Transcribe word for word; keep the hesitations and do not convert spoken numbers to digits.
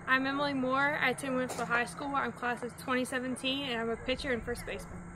I'm Emily Moore. I attend Winfield High School. I'm class of twenty seventeen and I'm a pitcher and first baseman.